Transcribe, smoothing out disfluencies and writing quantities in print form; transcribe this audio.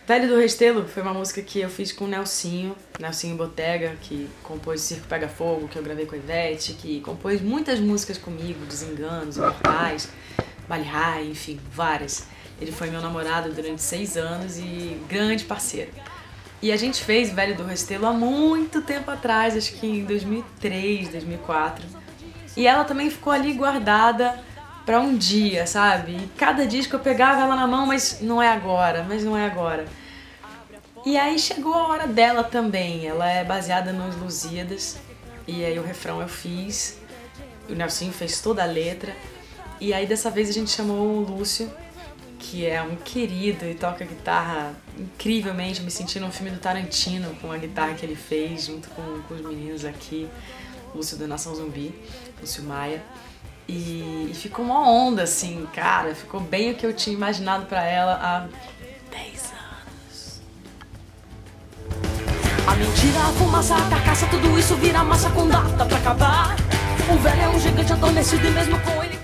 Velho do Restelo foi uma música que eu fiz com o Nelsinho Botega, que compôs Circo Pega Fogo, que eu gravei com a Ivete, que compôs muitas músicas comigo, Desenganos, Imortais, Bali High, enfim, várias. Ele foi meu namorado durante 6 anos e grande parceiro. E a gente fez Velho do Restelo há muito tempo atrás, acho que em 2003, 2004. E ela também ficou ali guardada pra um dia, sabe? E cada disco eu pegava ela na mão, mas não é agora. E aí chegou a hora dela também. Ela é baseada nos Lusíadas. E aí o refrão eu fiz. O Nelsinho fez toda a letra. E aí dessa vez a gente chamou o Lúcio, que é um querido e toca guitarra incrivelmente. Eu me senti num filme do Tarantino com a guitarra que ele fez junto com os meninos aqui. Lúcio da Nação Zumbi, Lúcio Maia. E ficou uma onda, assim, cara. Ficou bem o que eu tinha imaginado pra ela há 10 anos. A mentira, a fumaça, a carcaça, tudo isso vira massa com data pra acabar. O velho é um gigante adormecido e mesmo com ele